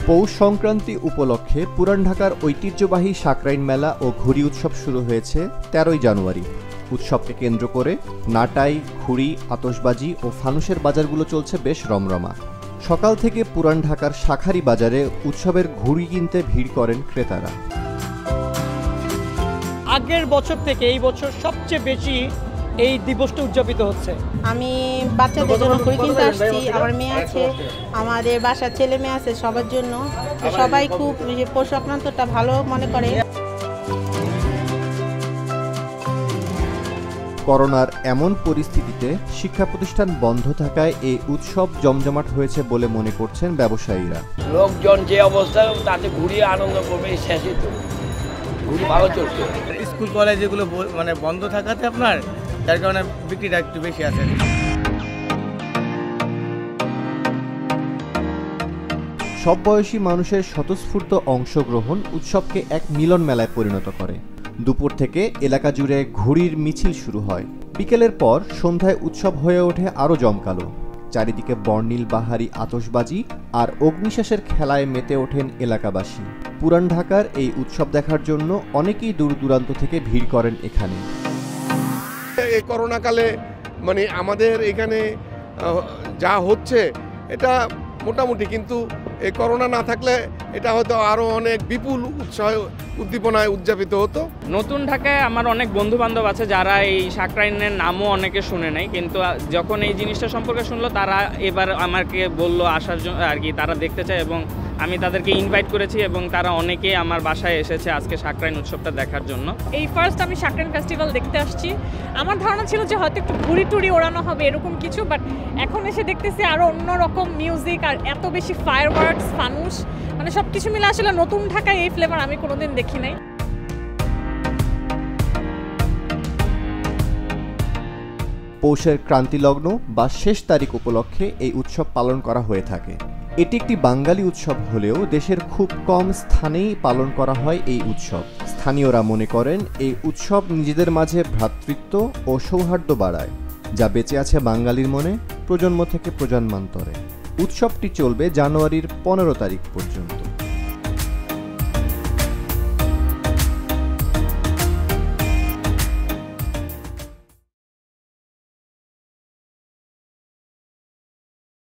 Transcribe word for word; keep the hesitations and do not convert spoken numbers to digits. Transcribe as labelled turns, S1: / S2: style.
S1: পৌষ সংক্রান্তি উপলক্ষে পুরান ঢাকার ঐতিহ্যবাহী সাকরাইন মেলা ও ঘুড়ি উৎসব শুরু হয়েছে তেরোই জানুয়ারি। উৎসবকে কেন্দ্র করে নাটাই, ঘুড়ি, আতশবাজি ও ফানুসের বাজারগুলো চলছে বেশ রমরমা। সকাল থেকে পুরান ঢাকার শাঁখারী বাজারে উৎসবের ঘুড়ি কিনতে ভিড় করেন ক্রেতারা।
S2: আগের বছর থেকে এই বছর সবচেয়ে বেশি এই দিবসটা উদযাপিত হচ্ছে।
S3: আমি বাচ্চাদের জন্য ঘুড়ি কিনতে আসছি, আমার মেয়ে আছে, আমাদের বাসার ছেলে মেয়ে আছে, সবার জন্য। সবাই খুব পৌষ সংক্রান্তটা ভালো মনে করে।
S1: করোনার এমন পরিস্থিতিতে শিক্ষা প্রতিষ্ঠান বন্ধ থাকায় এই উৎসব জমজমাট হয়েছে বলে মনে করছেন ব্যবসায়ীরা।
S4: লোকজন যে অবস্থা তাতে ঘুরিয়ে আনন্দ করবে, শেষে তো ঘুরি ভালো চলছে।
S5: স্কুল কলেজ এগুলো মানে বন্ধ থাকাতে আপনার যার কারণে বিক্রিটা একটু বেশি আছে।
S1: সব বয়সী মানুষের স্বতঃস্ফূর্ত অংশগ্রহণ উৎসবকে এক মিলন মেলায় পরিণত করে। দুপুর থেকে এলাকা জুড়ে ঘুড়ির মিছিল শুরু হয়। বিকেলের পর সন্ধ্যায় উৎসব হয়ে ওঠে আরও জমকালো। চারিদিকে বর্ণিল বাহারি আতশবাজি আর অগ্নিশ্বাসের খেলায় মেতে ওঠেন এলাকাবাসী। পুরান ঢাকার এই উৎসব দেখার জন্য অনেকেই দূর দূরান্ত থেকে ভিড় করেন এখানে।
S6: এই করোনাকালে মানে আমাদের এখানে যা হচ্ছে এটা মোটামুটি, কিন্তু এই করোনা না থাকলে এটা হয়তো আরও অনেক বিপুল উৎসাহ উদ্দীপনায় উদযাপিত হতো।
S7: নতুন ঢাকায় আমার অনেক বন্ধু বান্ধব আছে যারা এই সাকরাইনের নামও অনেকে শুনে নাই, কিন্তু যখন এই জিনিসটা সম্পর্কে শুনলো তারা এবার আমাকে বললো আসার জন্য আর কি, তারা দেখতে চায় এবং আমি তাদেরকে ইনভাইট করেছি এবং তারা অনেকেই আমার বাসায় এসেছে আজকে সাকরাইন উৎসবটা দেখার জন্য।
S8: এই ফার্স্ট আমি সাকরাইন ফেস্টিভ্যাল দেখতে আসছি। আমার ধারণা ছিল যে হয়তো একটু ঘুড়ি টুড়ি ওড়ানো হবে এরকম কিছু, বাট এখন এসে দেখতেছি আরও অন্যরকম মিউজিক আর এত বেশি ফায়ারওয়ার্কস, ফানুস, মানে সব কিছু মিলে আসলে নতুন ঢাকায় এই ফ্লেভার আমি কোনোদিন দেখি নাই।
S1: পৌষের ক্রান্তিলগ্ন বা শেষ তারিখ উপলক্ষে এই উৎসব পালন করা হয়ে থাকে। এটি একটি বাঙালি উৎসব হলেও দেশের খুব কম স্থানেই পালন করা হয় এই উৎসব। স্থানীয়রা মনে করেন এই উৎসব নিজেদের মাঝে ভ্রাতৃত্ব ও সৌহার্দ্য বাড়ায়, যা বেঁচে আছে বাঙালির মনে প্রজন্ম থেকে প্রজন্মান্তরে। উৎসবটি চলবে জানুয়ারির পনেরো তারিখ পর্যন্ত।